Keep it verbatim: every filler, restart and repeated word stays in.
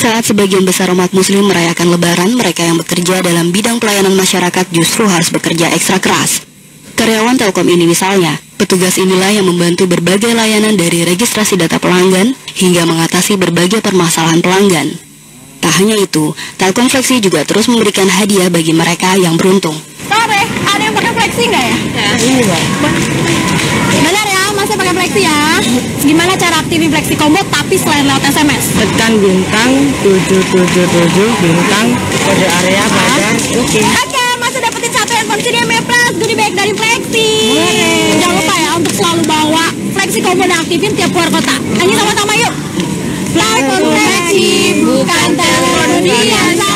saat sebagian besar umat muslim merayakan lebaran, mereka yang bekerja dalam bidang pelayanan masyarakat justru harus bekerja ekstra keras. Karyawan Telkom ini misalnya, petugas inilah yang membantu berbagai layanan dari registrasi data pelanggan hingga mengatasi berbagai permasalahan pelanggan. Tak hanya itu, Telkom Flexi juga terus memberikan hadiah bagi mereka yang beruntung. Sore, ada yang pakai Flexi nggak ya? Ya, ini Bang. Benar ya, masih pakai Flexi ya? Gimana cara aktifin Flexi Combo tapi selain lewat S M S? Tekan bintang tujuh tujuh tujuh bintang kode area pada oke. Oke, masih dapetin satu handphone C D M A Plus goodie bag dari Flexi. Jangan lupa ya untuk selalu bawa Flexi Combo dan aktifin tiap keluar kota. Nyanyi sama-sama yuk. Fly on Flexi, bukan telepon dunia.